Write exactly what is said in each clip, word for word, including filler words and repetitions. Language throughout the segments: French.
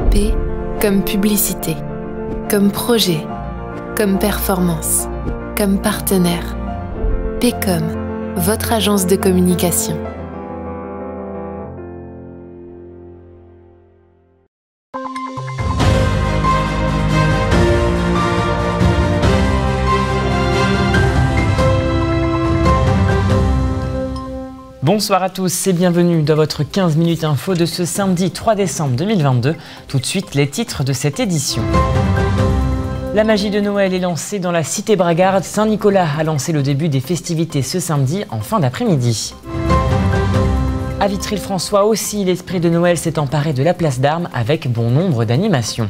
P comme publicité, comme projet, comme performance, comme partenaire. P comme, votre agence de communication. Bonsoir à tous et bienvenue dans votre quinze minutes info de ce samedi trois décembre deux mille vingt-deux. Tout de suite, les titres de cette édition. La magie de Noël est lancée dans la cité bragarde. Saint-Nicolas a lancé le début des festivités ce samedi en fin d'après-midi. À Vitry-le-François aussi, l'esprit de Noël s'est emparé de la place d'Armes avec bon nombre d'animations.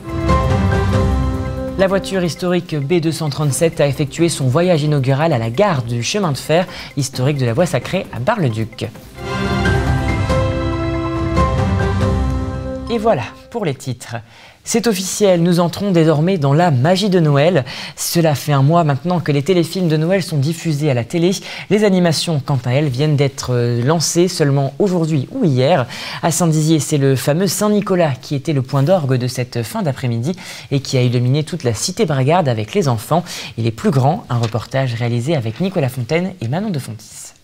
La voiture historique B deux cent trente-sept a effectué son voyage inaugural à la gare du chemin de fer historique de la Voie Sacrée à Bar-le-Duc. Et voilà pour les titres. C'est officiel, nous entrons désormais dans la magie de Noël. Cela fait un mois maintenant que les téléfilms de Noël sont diffusés à la télé. Les animations, quant à elles, viennent d'être lancées seulement aujourd'hui ou hier. À Saint-Dizier, c'est le fameux Saint-Nicolas qui était le point d'orgue de cette fin d'après-midi et qui a illuminé toute la cité bragarde avec les enfants et les plus grands. Un reportage réalisé avec Nicolas Fontaine et Manon de Fontis.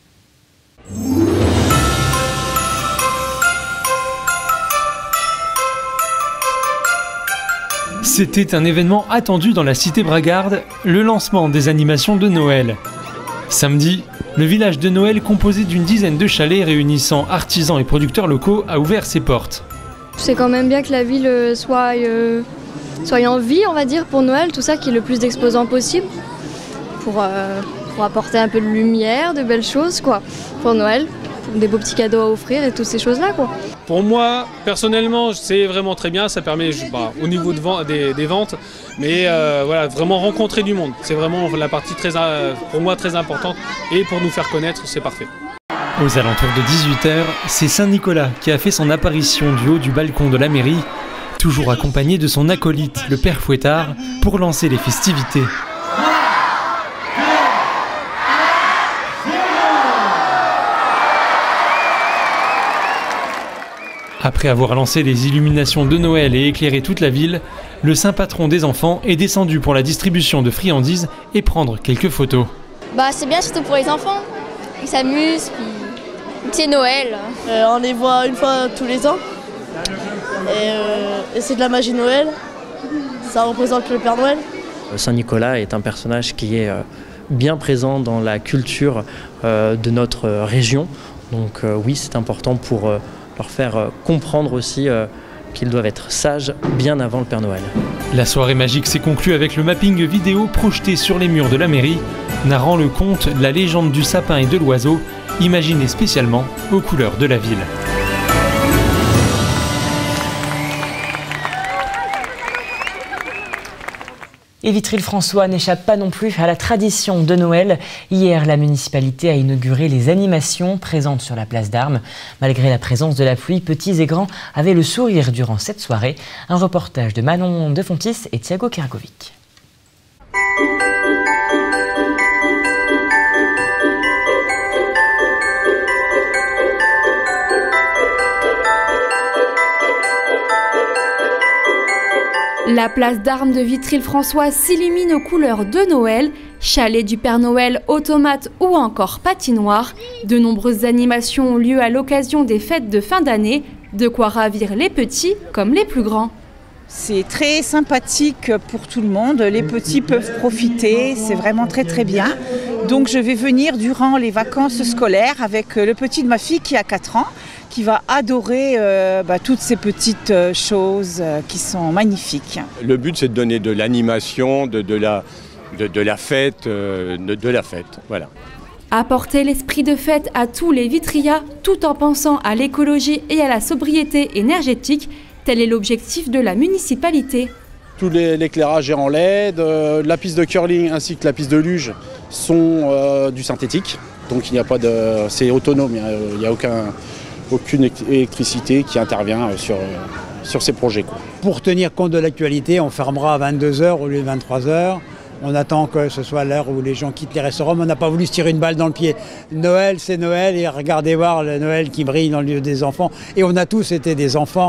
C'était un événement attendu dans la cité bragarde, le lancement des animations de Noël. Samedi, le village de Noël composé d'une dizaine de chalets réunissant artisans et producteurs locaux a ouvert ses portes. C'est quand même bien que la ville soit, euh, soit en vie, on va dire, pour Noël, tout ça, qu'il y ait le plus d'exposants possible, pour, euh, pour apporter un peu de lumière, de belles choses, quoi, pour Noël, des beaux petits cadeaux à offrir et toutes ces choses-là, quoi. Pour moi, personnellement, c'est vraiment très bien. Ça permet, bah, au niveau de vent, des, des ventes, mais euh, voilà, vraiment rencontrer du monde. C'est vraiment la partie très, pour moi très importante. Et pour nous faire connaître, c'est parfait. Aux alentours de dix-huit heures, c'est Saint-Nicolas qui a fait son apparition du haut du balcon de la mairie, toujours accompagné de son acolyte, le père Fouettard, pour lancer les festivités. Après avoir lancé les illuminations de Noël et éclairé toute la ville, le saint patron des enfants est descendu pour la distribution de friandises et prendre quelques photos. Bah c'est bien surtout pour les enfants, ils s'amusent, puis c'est Noël. Euh, on les voit une fois tous les ans et, euh, et c'est de la magie de Noël, ça représente le Père Noël. Saint-Nicolas est un personnage qui est bien présent dans la culture de notre région, donc oui c'est important pour leur faire comprendre aussi euh, qu'ils doivent être sages bien avant le Père Noël. La soirée magique s'est conclue avec le mapping vidéo projeté sur les murs de la mairie, narrant le conte de la légende du sapin et de l'oiseau, imaginé spécialement aux couleurs de la ville. Et Vitry-le-François n'échappe pas non plus à la tradition de Noël. Hier, la municipalité a inauguré les animations présentes sur la place d'Armes. Malgré la présence de la pluie, petits et grands avaient le sourire durant cette soirée. Un reportage de Manon de Fontis et Thiago Kerakovic. La place d'Armes de Vitry-le-François s'illumine aux couleurs de Noël, chalet du Père Noël, automates ou encore patinoire. De nombreuses animations ont lieu à l'occasion des fêtes de fin d'année, de quoi ravir les petits comme les plus grands. C'est très sympathique pour tout le monde, les petits peuvent profiter, c'est vraiment très très bien. Donc je vais venir durant les vacances scolaires avec le petit de ma fille qui a quatre ans, qui va adorer euh, bah, toutes ces petites euh, choses euh, qui sont magnifiques. Le but c'est de donner de l'animation, de, de, la, de, de la fête, euh, de, de la fête, voilà. Apporter l'esprit de fête à tous les Vitrias tout en pensant à l'écologie et à la sobriété énergétique, tel est l'objectif de la municipalité. Tout l'éclairage est en L E D, euh, la piste de curling ainsi que la piste de luge sont euh, du synthétique, donc il n'y a pas de, c'est autonome, il n'y a, a aucun, aucune électricité qui intervient sur, sur ces projets, quoi. Pour tenir compte de l'actualité, on fermera à vingt-deux heures au lieu de vingt-trois heures. On attend que ce soit l'heure où les gens quittent les restaurants, mais on n'a pas voulu se tirer une balle dans le pied. Noël, c'est Noël, et regardez voir le Noël qui brille dans le lieu des enfants. Et on a tous été des enfants.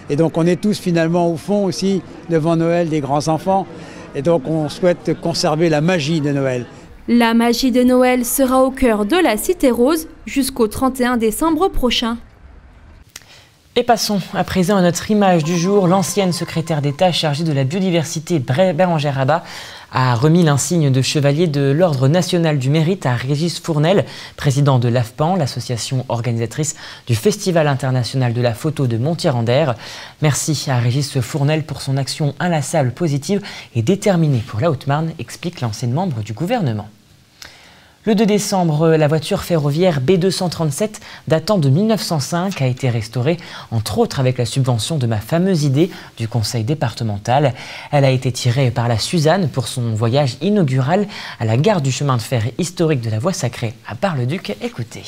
Et donc on est tous finalement au fond aussi devant Noël des grands-enfants. Et donc on souhaite conserver la magie de Noël. La magie de Noël sera au cœur de la Cité Rose jusqu'au trente et un décembre prochain. Et passons à présent à notre image du jour. L'ancienne secrétaire d'État chargée de la biodiversité, Bérengère Abba, a remis l'insigne de chevalier de l'Ordre national du mérite à Régis Fournel, président de l'A F P A N, l'association organisatrice du Festival international de la photo de Montier-en-Der. Merci à Régis Fournel pour son action inlassable, positive et déterminée pour la Haute-Marne, explique l'ancienne membre du gouvernement. Le deux décembre, la voiture ferroviaire B deux cent trente-sept, datant de mille neuf cent cinq, a été restaurée, entre autres avec la subvention de ma fameuse idée du conseil départemental. Elle a été tirée par la Suzanne pour son voyage inaugural à la gare du chemin de fer historique de la Voie Sacrée à Bar-le-Duc. Écoutez.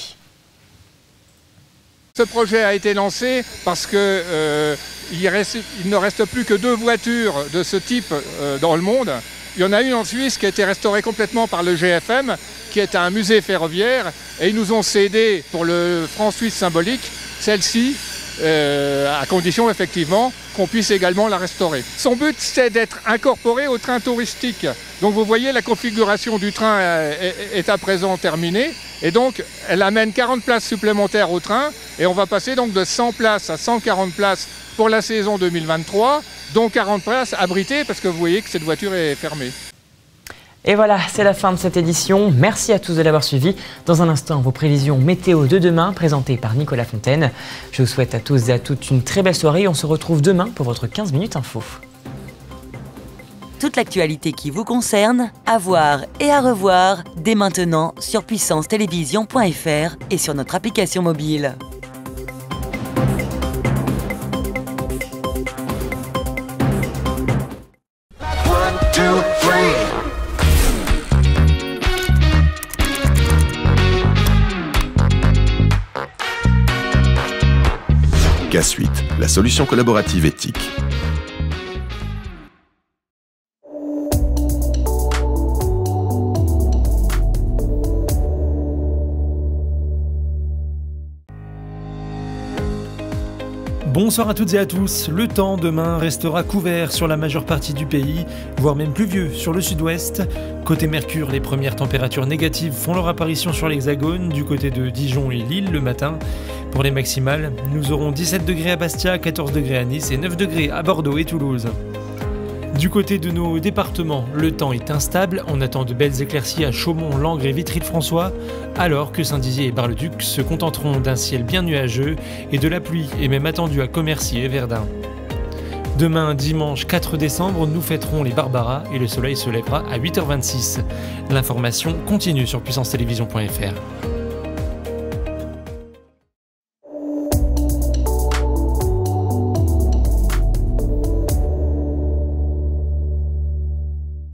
Ce projet a été lancé parce que euh, il, reste, il ne reste plus que deux voitures de ce type euh, dans le monde. Il y en a une en Suisse qui a été restaurée complètement par le G F M, qui est un musée ferroviaire, et ils nous ont cédé pour le franc suisse symbolique celle-ci, euh, à condition effectivement qu'on puisse également la restaurer. Son but, c'est d'être incorporé au train touristique. Donc vous voyez, la configuration du train est, est à présent terminée, et donc elle amène quarante places supplémentaires au train, et on va passer donc de cent places à cent quarante places pour la saison deux mille vingt-trois, dont quarante places abritées, parce que vous voyez que cette voiture est fermée. Et voilà, c'est la fin de cette édition. Merci à tous de l'avoir suivi. Dans un instant, vos prévisions météo de demain, présentées par Nicolas Fontaine. Je vous souhaite à tous et à toutes une très belle soirée. On se retrouve demain pour votre quinze minutes info. Toute l'actualité qui vous concerne, à voir et à revoir dès maintenant sur puissance télévision point F R et sur notre application mobile. K Suite, la solution collaborative éthique. Bonsoir à toutes et à tous. Le temps demain restera couvert sur la majeure partie du pays, voire même pluvieux sur le sud-ouest. Côté Mercure, les premières températures négatives font leur apparition sur l'Hexagone, du côté de Dijon et Lille le matin. Pour les maximales, nous aurons dix-sept degrés à Bastia, quatorze degrés à Nice et neuf degrés à Bordeaux et Toulouse. Du côté de nos départements, le temps est instable. On attend de belles éclaircies à Chaumont, Langres et Vitry-le-François, alors que Saint-Dizier et Bar-le-Duc se contenteront d'un ciel bien nuageux et de la pluie est même attendue à Commercy et Verdun. Demain, dimanche quatre décembre, nous fêterons les Barbaras et le soleil se lèvera à huit heures vingt-six. L'information continue sur puissance télévision point F R.